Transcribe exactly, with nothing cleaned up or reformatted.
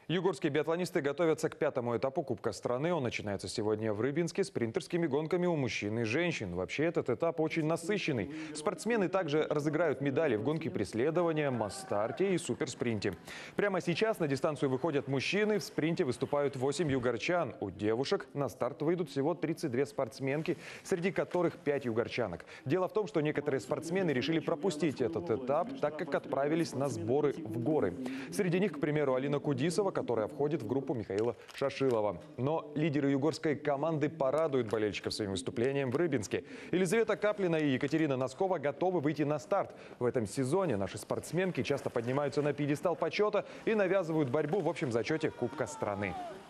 Югорские биатлонисты готовятся к пятому этапу Кубка страны. Он начинается сегодня в Рыбинске спринтерскими гонками у мужчин и женщин. Вообще этот этап очень насыщенный. Спортсмены также разыграют медали в гонке преследования, масс-старте и суперспринте. Прямо сейчас на дистанцию выходят мужчины. В спринте выступают восемь югорчан. У девушек на старт выйдут всего тридцать две спортсменки, среди которых пять югорчанок. Дело в том, что некоторые спортсмены решили пропустить этот этап, так как отправились на сборы в горы. Среди них, к примеру, Алина Кудисова, которая входит в группу Михаила Шашилова. Но лидеры югорской команды порадуют болельщиков своим выступлением в Рыбинске. Елизавета Каплина и Екатерина Носкова готовы выйти на старт. В этом сезоне наши спортсменки часто поднимаются на пьедестал почета и навязывают борьбу в общем зачете Кубка страны.